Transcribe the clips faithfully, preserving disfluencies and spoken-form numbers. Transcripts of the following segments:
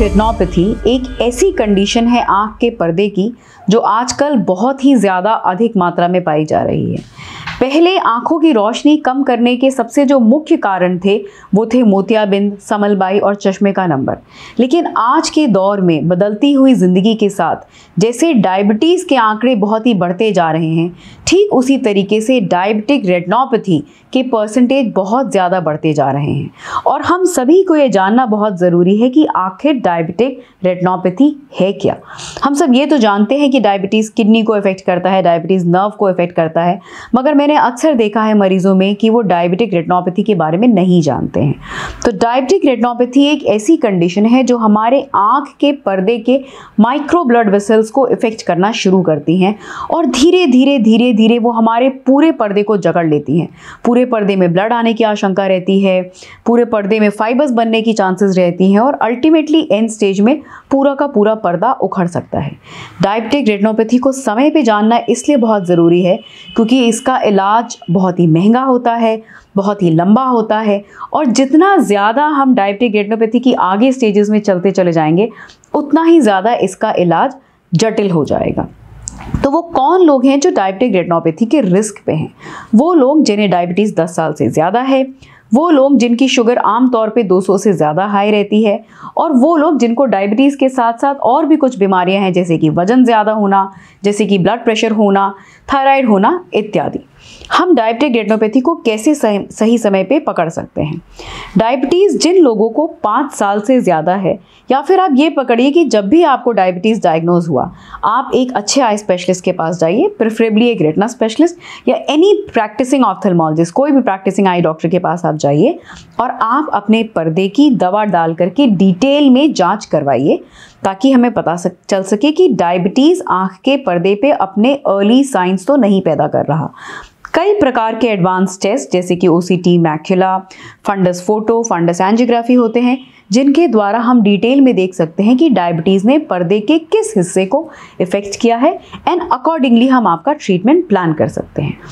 Retinopathy एक ऐसी condition है आँख के पर्दे की जो आजकल बहुत ही ज़्यादा अधिक मात्रा में पाई जा रही है। पहले आंखों की रोशनी कम करने के सबसे जो मुख्य कारण थे वो थे मोतियाबिंद, समलबाई और चश्मे का नंबर। लेकिन आज के दौर में बदलती हुई ज़िंदगी के साथ जैसे डायबिटीज़ के आंकड़े बहुत ही बढ़ते जा रहे हैं, ठीक उसी तरीके से डायबिटिक रेटिनोपैथी के परसेंटेज बहुत ज़्यादा बढ़ते जा रहे हैं। और हम सभी को ये जानना बहुत ज़रूरी है कि आखिर डायबिटिक रेटिनोपैथी है क्या। हम सब ये तो जानते हैं कि डायबिटीज़ किडनी को इफ़ेक्ट करता है, डायबिटीज़ नर्व को इफ़ेक्ट करता है, मगर मैंने अक्सर देखा है मरीजों में कि वो डायबिटिक रेटिनोपैथी के बारे में नहीं जानते हैं। तो डायबिटिक रेटिनोपैथी एक ऐसी कंडीशन है जो हमारे आँख के पर्दे के माइक्रो ब्लड वेसल्स को इफ़ेक्ट करना शुरू करती हैं और धीरे धीरे धीरे धीरे वो हमारे पूरे पर्दे को जकड़ लेती हैं। पूरे पर्दे में ब्लड आने की आशंका रहती है, पूरे पर्दे में फाइबर्स बनने की चांसेस रहती हैं और अल्टीमेटली एंड स्टेज में पूरा का पूरा पर्दा उखड़ सकता है। डायबिटिक रेटिनोपैथी को समय पे जानना इसलिए बहुत ज़रूरी है क्योंकि इसका इलाज बहुत ही महंगा होता है, बहुत ही लंबा होता है और जितना ज़्यादा हम डायबिटिक रेटिनोपैथी की आगे स्टेजेस में चलते चले जाएंगे उतना ही ज़्यादा इसका इलाज जटिल हो जाएगा। तो वो कौन लोग हैं जो डायबिटिक रेटिनोपैथी के रिस्क पे हैं? वो लोग जिन्हें डायबिटीज़ दस साल से ज़्यादा है, वो लोग जिनकी शुगर आम तौर पे दो सौ से ज़्यादा हाई रहती है और वो लोग जिनको डायबिटीज़ के साथ साथ और भी कुछ बीमारियां हैं जैसे कि वज़न ज़्यादा होना, जैसे कि ब्लड प्रेशर होना, थायराइड होना इत्यादि। हम डायबिटिक रेटिनोपैथी को कैसे सही समय पे पकड़ सकते हैं? डायबिटीज़ जिन लोगों को पाँच साल से ज़्यादा है या फिर आप ये पकड़िए कि जब भी आपको डायबिटीज़ डायग्नोज हुआ आप एक अच्छे आई स्पेशलिस्ट के पास जाइए, प्रेफरेबली एक रेटिना स्पेशलिस्ट या एनी प्रैक्टिसिंग ऑप्थेल्मोलॉजिस्ट, कोई भी प्रैक्टिसिंग आई डॉक्टर के पास आप जाइए और आप अपने पर्दे की दवा डाल करके डिटेल में जांच करवाइए ताकि हमें पता सक, चल सके कि डायबिटीज़ आँख के पर्दे पे अपने अर्ली साइंस तो नहीं पैदा कर रहा। कई प्रकार के एडवांस टेस्ट जैसे कि OCT, macula, fundus photo, fundus angiography होते हैं जिनके द्वारा हम डिटेल में देख सकते हैं कि डायबिटीज़ ने पर्दे के किस हिस्से को इफ़ेक्ट किया है एंड अकॉर्डिंगली हम आपका ट्रीटमेंट प्लान कर सकते हैं।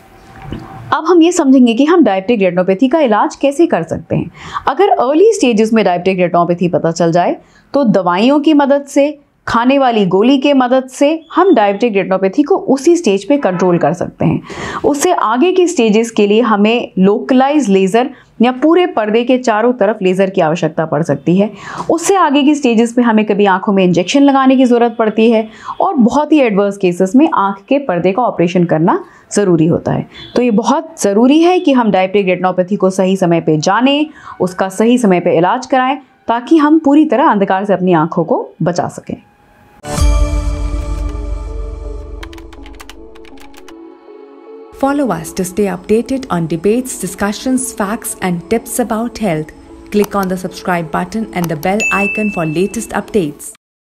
अब हम ये समझेंगे कि हम डायबिटिक रेटिनोपैथी का इलाज कैसे कर सकते हैं। अगर अर्ली स्टेजेस में डायबिटिक रेटिनोपैथी पता चल जाए तो दवाइयों की मदद से, खाने वाली गोली के मदद से हम डायबिटिक रेटिनोपैथी को उसी स्टेज पे कंट्रोल कर सकते हैं। उससे आगे की स्टेजेस के लिए हमें लोकलाइज लेज़र या पूरे पर्दे के चारों तरफ लेज़र की आवश्यकता पड़ सकती है। उससे आगे की स्टेजेस पे हमें कभी आंखों में इंजेक्शन लगाने की ज़रूरत पड़ती है और बहुत ही एडवर्स केसेस में आंख के पर्दे का ऑपरेशन करना ज़रूरी होता है। तो ये बहुत ज़रूरी है कि हम डायबिटिक रेटिनोपैथी को सही समय पे जानें, उसका सही समय पे इलाज कराएं ताकि हम पूरी तरह अंधकार से अपनी आँखों को बचा सकें। Follow us to stay updated on debates, discussions, facts, and tips about health. Click on the subscribe button and the bell icon for latest updates.